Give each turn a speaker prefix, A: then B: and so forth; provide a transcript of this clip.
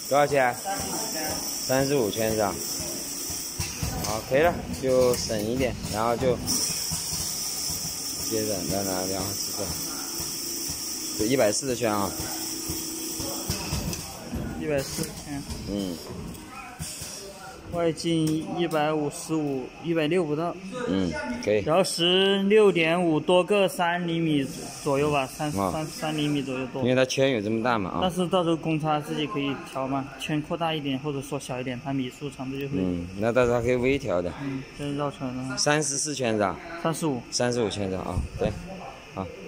A: 多少钱？35圈是吧？好，可以了，就省一点，然后就接着再拿2号尺寸，就140圈啊。
B: 140圈。
A: 嗯。
B: 外径155、160不到。
A: 嗯，可以。
B: 然后16.5多个3厘米左右吧，3厘米左右多。
A: 因为它圈有这么大嘛啊。
B: 但是到时候公差自己可以调嘛，圈扩大一点或者缩小一点，它米数长度就会。
A: 那到时候还可以微调的。
B: 这是绕出来的。
A: 34圈是吧？
B: 35。
A: 35圈是吧？啊，对，好。